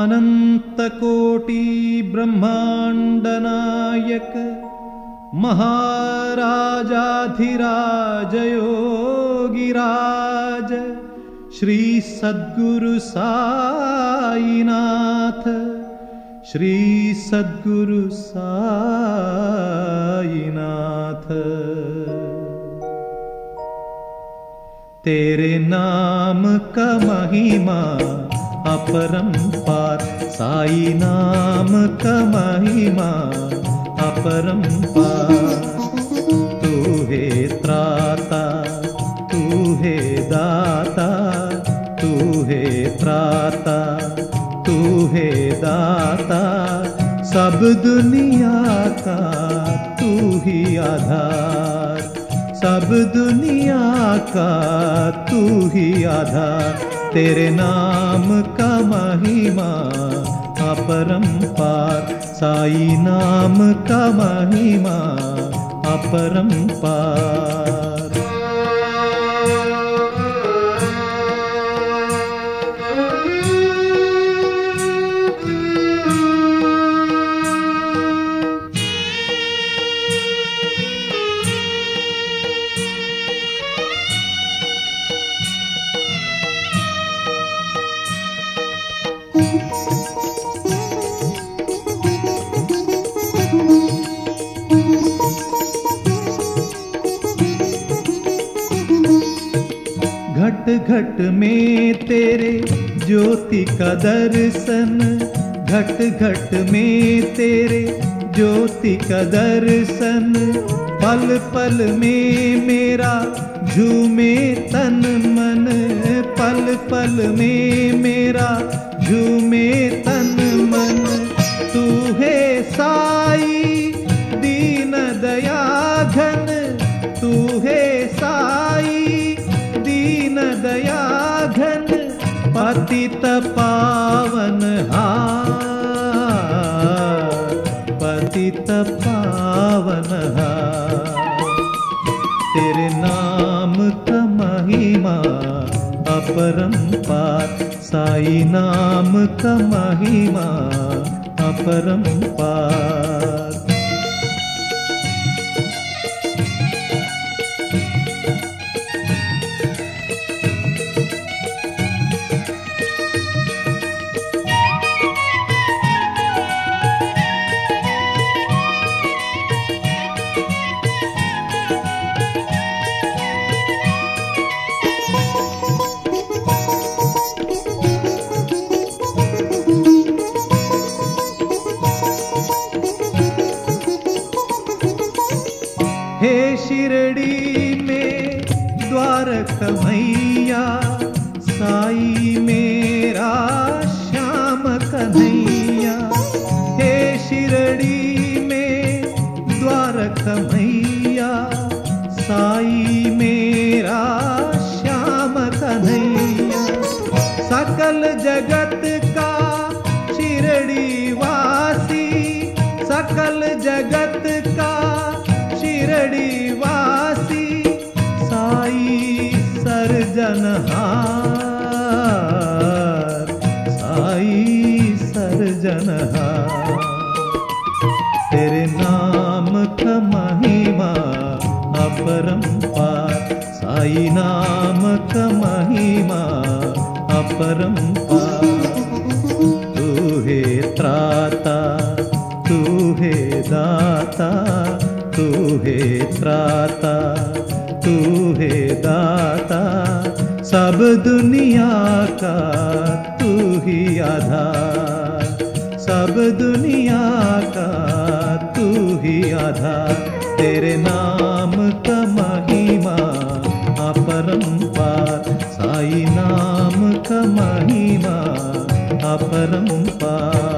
अनंतकोटि ब्रह्मांडनायक महाराजाधिराज योगिराज श्री सद्गुरु साईनाथ, श्री सद्गुरु साईनाथ। तेरे नाम का महिमा अपरंपार, साई नाम का महिमा अपरंपार। तू है त्राता, तू है दाता, तू है त्राता, तू है दाता। सब दुनिया का तू ही आधार, सब दुनिया का तू ही आधार। तेरे नाम का महिमा अपरंपार, साई नाम का महिमा अपरंपार। घट घट में तेरे ज्योति का दर्शन, घट घट में तेरे ज्योति का दर्शन। पल पल में मेरा झूमे तन मन, पल पल में मेरा झूमे तन मन। तू है साई दीन दया घन, तू है साई दीन दया घन। पतित पावन हार, पतित पावन हार। तेरे नाम का महिमा अपरंपार, साई नाम का महिमा अपरंपार। हे शिरडी में द्वारका मैया, साई मेरा श्याम कन्हैया। हे शिरडी में द्वारका मैया, साई मेरा श्याम कन्हैया। सकल जगत का शिरडी वासी, सकल जगत का शिरडी वासी। साई सर्जनहार, साई सर्जनहार। तेरे नाम का महिमा अपरंपार, साई नाम का महिमा अपरंपार। तू है त्राता, तू है दाता, तू है त्राता, तू है दाता। सब दुनिया का तू ही आधार, सब दुनिया का तू ही आधार। तेरे नाम का महिमा अपरंपार, साई नाम का महिमा अपरंपार।